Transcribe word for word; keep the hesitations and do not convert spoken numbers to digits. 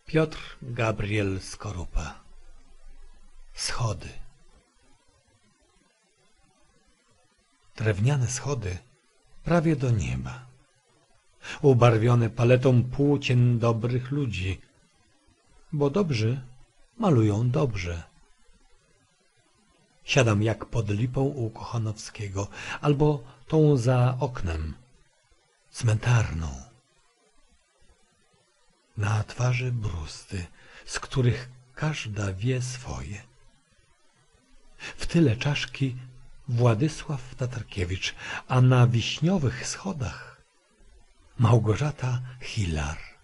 Piotr Gabriel Skorupa. Schody. Drewniane schody prawie do nieba, ubarwione paletą płócien dobrych ludzi, bo dobrzy malują dobrze. Siadam jak pod lipą u Kochanowskiego, albo tą za oknem, cmentarną. Na twarzy brusty, z których każda wie swoje. W tyle czaszki Władysław Tatarkiewicz, a na wiśniowych schodach Małgorzata Hilar.